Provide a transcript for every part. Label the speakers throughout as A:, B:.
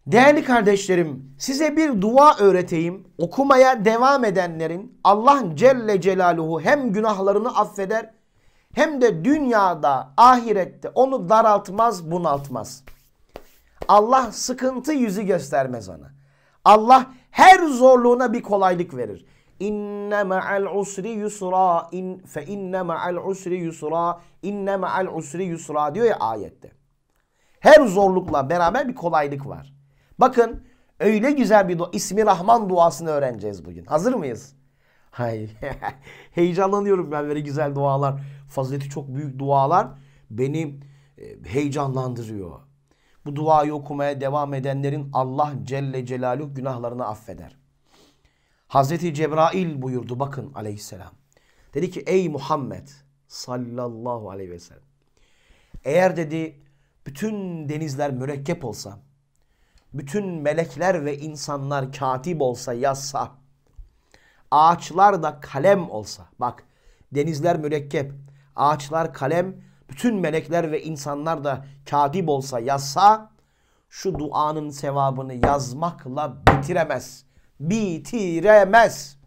A: Değerli kardeşlerim, size bir dua öğreteyim. Okumaya devam edenlerin Allah Celle Celaluhu hem günahlarını affeder hem de dünyada, ahirette onu daraltmaz, bunaltmaz. Allah sıkıntı yüzü göstermez ona. Allah her zorluğuna bir kolaylık verir. İnne ma'al usri yusra, fe inne ma'al usri yusra, inne ma'al usri yusra diyor ya ayette. Her zorlukla beraber bir kolaylık var. Bakın öyle güzel bir dua. İsmi Rahman duasını öğreneceğiz bugün. Hazır mıyız? Hayır. Heyecanlanıyorum ben böyle güzel dualar. Fazileti çok büyük dualar beni heyecanlandırıyor. Bu duayı okumaya devam edenlerin Allah Celle Celaluhu günahlarını affeder. Hazreti Cebrail buyurdu bakın aleyhisselam. Dedi ki ey Muhammed sallallahu aleyhi ve sellem. Eğer dedi bütün denizler mürekkep olsa, bütün melekler ve insanlar katip olsa, yazsa, ağaçlar da kalem olsa, bak denizler mürekkep, ağaçlar kalem, bütün melekler ve insanlar da katip olsa, yazsa, şu duanın sevabını yazmakla bitiremez. Bitiremez.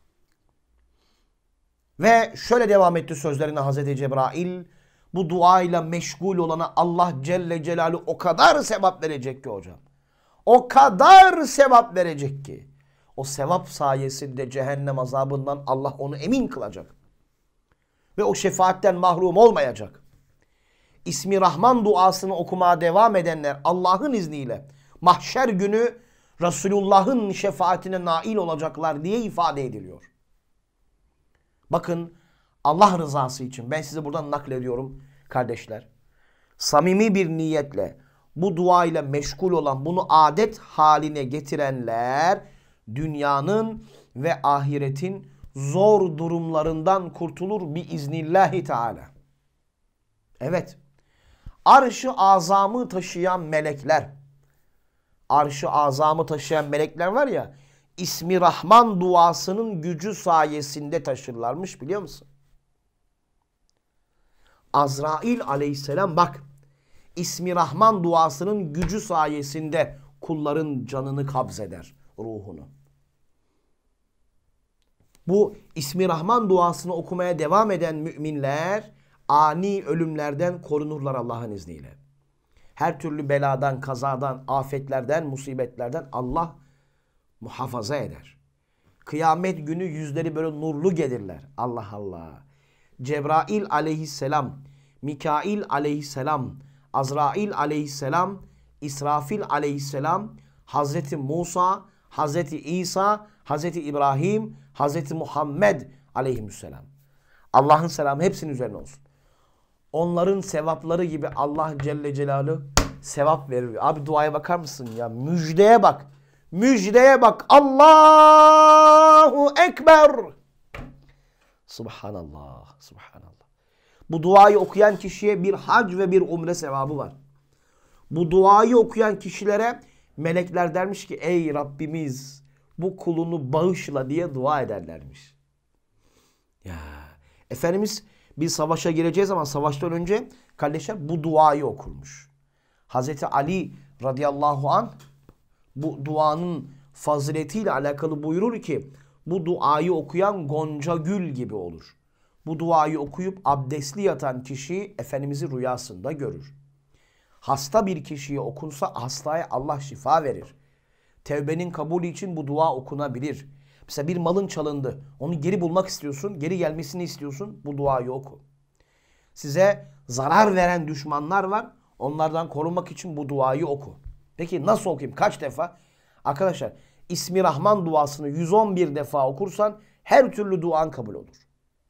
A: Ve şöyle devam etti sözlerine Hazreti Cebrail, bu duayla meşgul olana Allah Celle Celaluhu o kadar sevap verecek ki hocam. O kadar sevap verecek ki. O sevap sayesinde cehennem azabından Allah onu emin kılacak. Ve o şefaatten mahrum olmayacak. İsmi Rahman duasını okumaya devam edenler Allah'ın izniyle mahşer günü Resulullah'ın şefaatine nail olacaklar diye ifade ediliyor. Bakın Allah rızası için ben size buradan naklediyorum kardeşler. Samimi bir niyetle bu duayla meşgul olan, bunu adet haline getirenler dünyanın ve ahiretin zor durumlarından kurtulur biiznillahü teala. Evet. Arş-ı azamı taşıyan melekler, arş-ı azamı taşıyan melekler var ya, İsmi Rahman duasının gücü sayesinde taşırlarmış biliyor musun? Azrail aleyhisselam bak, İsmi Rahman duasının gücü sayesinde kulların canını kabzeder, ruhunu. Bu İsmi Rahman duasını okumaya devam eden müminler ani ölümlerden korunurlar Allah'ın izniyle. Her türlü beladan, kazadan, afetlerden, musibetlerden Allah muhafaza eder. Kıyamet günü yüzleri böyle nurlu gelirler. Allah Allah. Cebrail aleyhisselam, Mikail aleyhisselam, Azrail aleyhisselam, İsrafil aleyhisselam, Hazreti Musa, Hazreti İsa, Hazreti İbrahim, Hazreti Muhammed aleyhisselam. Allah'ın selamı hepsinin üzerine olsun. Onların sevapları gibi Allah Celle Celaluhu sevap verir. Abi duaya bakar mısın ya? Müjdeye bak. Müjdeye bak. Allahu Ekber. Subhanallah. Subhanallah. Bu duayı okuyan kişiye bir hac ve bir umre sevabı var. Bu duayı okuyan kişilere melekler dermiş ki ey Rabbimiz bu kulunu bağışla diye dua ederlermiş. Ya Efendimiz bir savaşa gireceğiz ama savaştan önce kardeşler bu duayı okurmuş. Hazreti Ali radıyallahu anh bu duanın faziletiyle alakalı buyurur ki bu duayı okuyan gonca gül gibi olur. Bu duayı okuyup abdestli yatan kişi Efendimiz'i rüyasında görür. Hasta bir kişiye okunsa hastaya Allah şifa verir. Tevbenin kabulü için bu dua okunabilir. Mesela bir malın çalındı. Onu geri bulmak istiyorsun. Geri gelmesini istiyorsun. Bu duayı oku. Size zarar veren düşmanlar var. Onlardan korunmak için bu duayı oku. Peki nasıl okuyayım? Kaç defa? Arkadaşlar İsmi Rahman duasını 111 defa okursan her türlü duan kabul olur.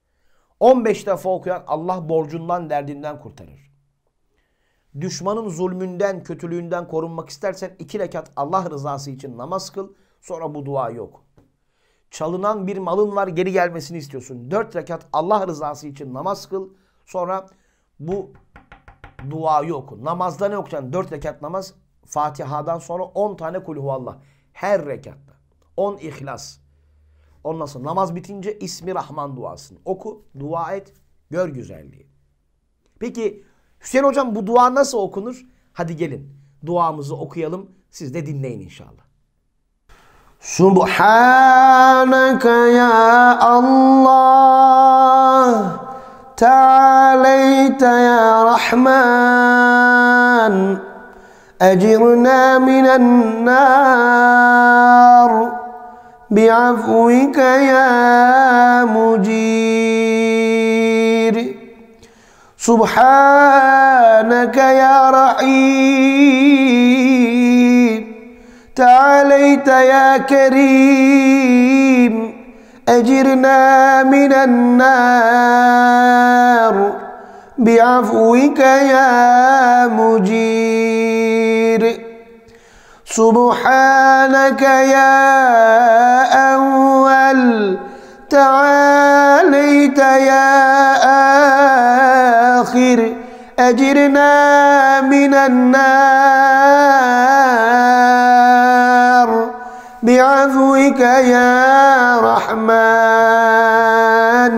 A: 15 defa okuyan Allah borcundan derdinden kurtarır. Düşmanın zulmünden, kötülüğünden korunmak istersen 2 rekat Allah rızası için namaz kıl. Sonra bu duayı oku. Çalınan bir malın var geri gelmesini istiyorsun. 4 rekat Allah rızası için namaz kıl. Sonra bu duayı oku. Namazda ne okuyacaksın? 4 rekat namaz. Fatiha'dan sonra 10 tane kulhuvallah. Her rekatta. 10 ihlas. Ondan sonra namaz bitince İsmi Rahman duasını oku. Dua et. Gör güzelliği. Peki Hüseyin hocam bu dua nasıl okunur? Hadi gelin duamızı okuyalım. Siz de dinleyin inşallah.
B: Subhaneke ya Allah, Tealeyte ya Rahman, ecirna minen nar, bi'afvike ya Mucir. Subhaneke ya Rahim, تعاليت يا كريم، أجرنا من النار، بعفوك يا مجير. سبحانك يا أول، تعاليت يا آخر، أجرنا من النار، بعفوك يا رحمن.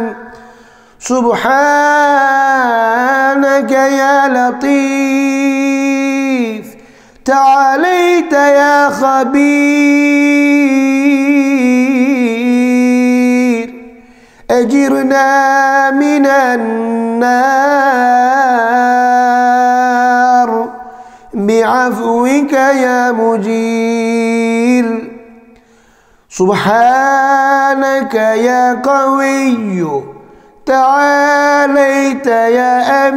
B: سبحانك يا لطيف، تعاليت يا خبير، أجرنا من النار، بعفوك يا مجير. سبحانك يا قوي، تعاليت يا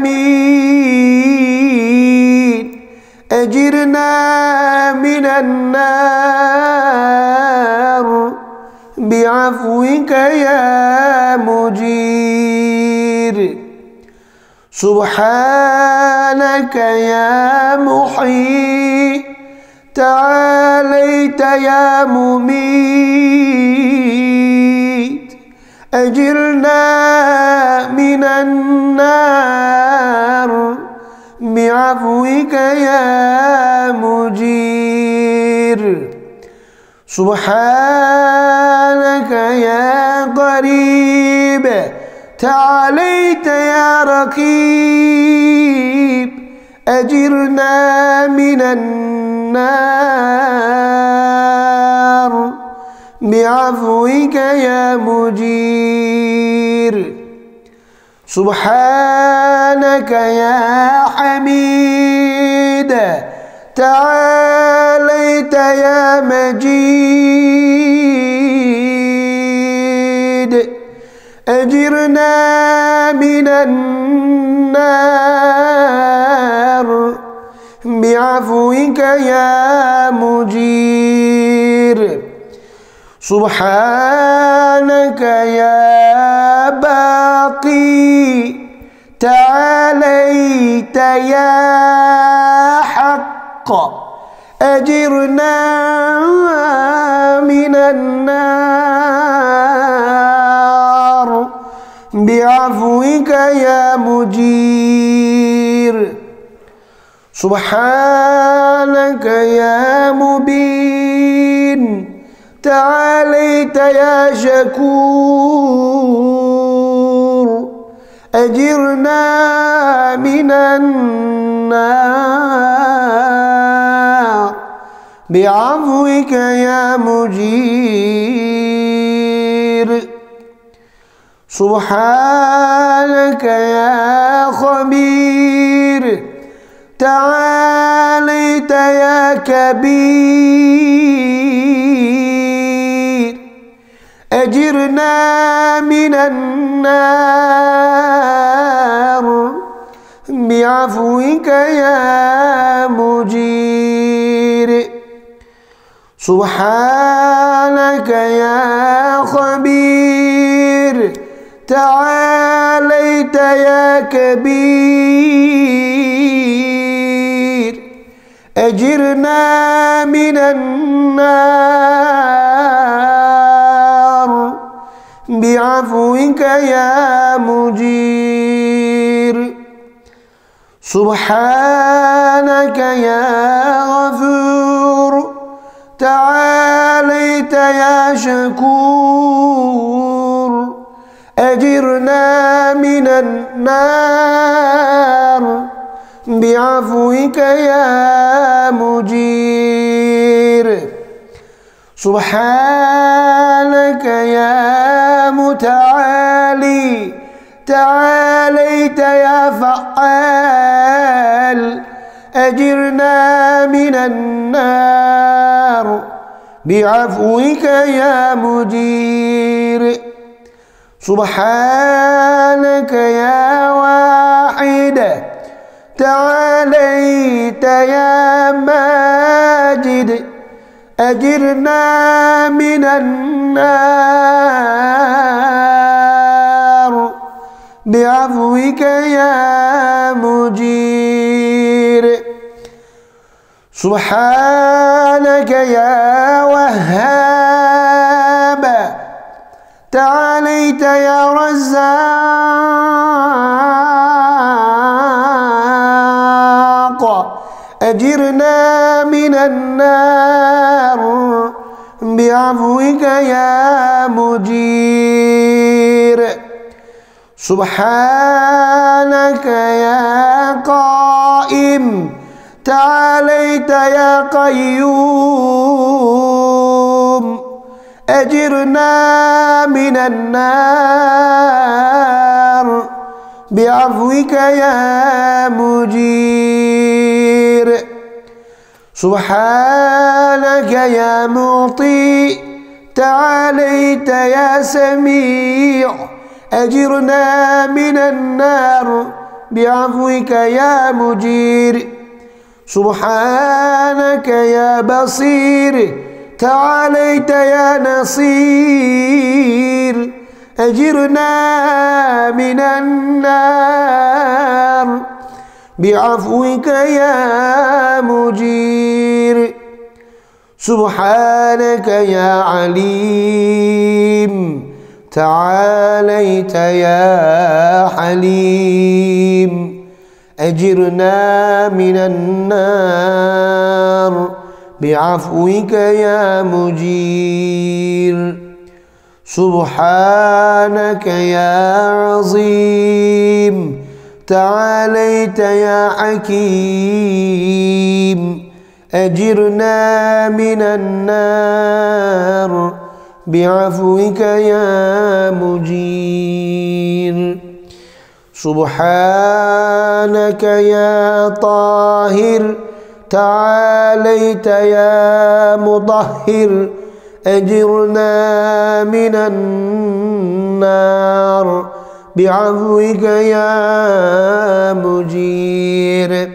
B: أمين، أجرنا من النار، بعفوك يا مجير. سبحانك يا محيي، تعاليت يا مميت، أجرنا من النار، بعفوك يا مجير. سبحانك يا قريب، تعاليت يا رقيب، أجرنا من النار، بعفوك يا مجير. سبحانك يا حميد، تعاليت يا مجيد، أجرنا من النار، بعفوك يا مجير. سبحانك يا باقي، تعاليت يا حق، أجرنا من النار، بعفوك يا مجير. سبحانك يا مبين، تعاليت يا شكور، أجرنا من النار، بعفوك يا مجير. سبحانك يا خبير، تعاليت يا كبير، أجرنا من النار، بعفوك يا مجير. سبحانك يا خبير، تعاليت يا كبير، أجرنا من النار، بعفوك يا مجير. سبحانك يا غفور، تعاليت يا شكور، أجرنا من النار، بعفوك يا مجير. سبحانك يا متعالي تعاليت يا فعال أجرنا من النار بعفوك يا مجير سبحانك يا واحد تعاليت يا ماجد أجرنا من النار بعفوك يا مجير سبحانك يا وهاب تعاليت يا رزاق أجرنا من النار بعفوك يا مجير سبحانك يا قائم تعاليت يا قيوم أجرنا من النار بعفوك يا مجير سبحانك يا معطي تعاليت يا سميع أجرنا من النار بعفوك يا مجير سبحانك يا بصير تعاليت يا نصير أجرنا من النار بعفوك يا مجير سبحانك يا عليم تعاليت يا حليم أجرنا من النار بعفوك يا مجير سبحانك يا عظيم تعاليت يا حكيم أجرنا من النار بعفوك يا مجير سبحانك يا طاهر تعاليت يا مطهر أجرنا من النار بعفوك يا مجير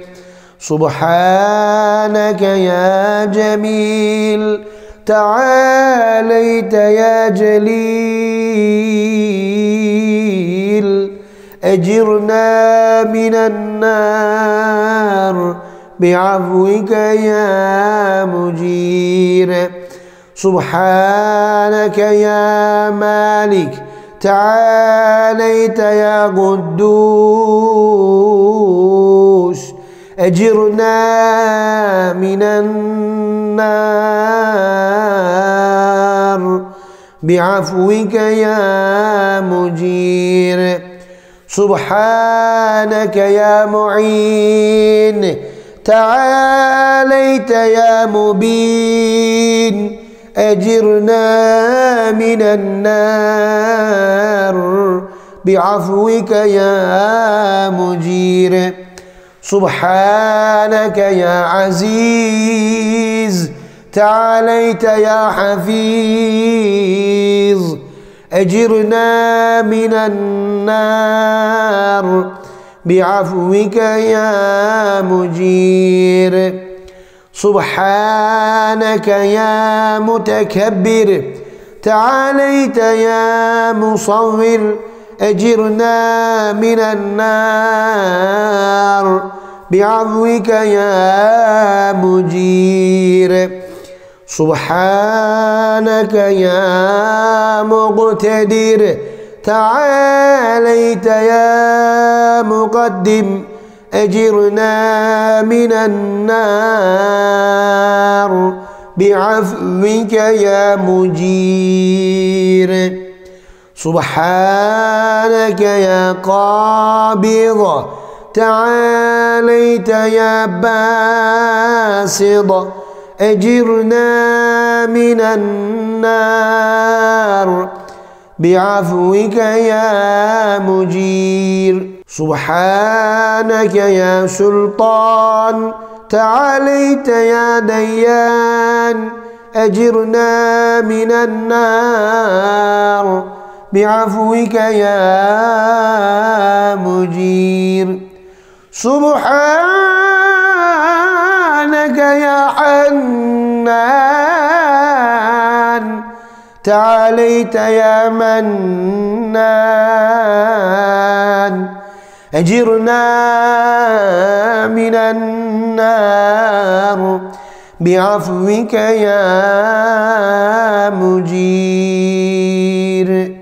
B: سبحانك يا جميل تعاليت يا جليل أجرنا من النار بعفوك يا مجير سبحانك يا مالك تعاليت يا قدوس أجرنا من النار بعفوك يا مجير سبحانك يا معين تعاليت يا مبين أجرنا من النار بعفوك يا مجير سبحانك يا عزيز تعاليت يا حفيظ أجرنا من النار بعفوك يا مجير سبحانك يا متكبر تعاليت يا مصور أجرنا من النار بعفوك يا مجير سبحانك يا مقتدر تعاليت يا مقدم أجرنا من النار بعفوك يا مجير سبحانك يا قابض تعاليت يا باسط أجرنا من النار بعفوك يا مجير سبحانك يا سلطان تعاليت يا ديان أجرنا من النار بعفوك يا مجير سبحانك يا حنان تعاليت يا منان أجرنا من النار بعفوك يا مجير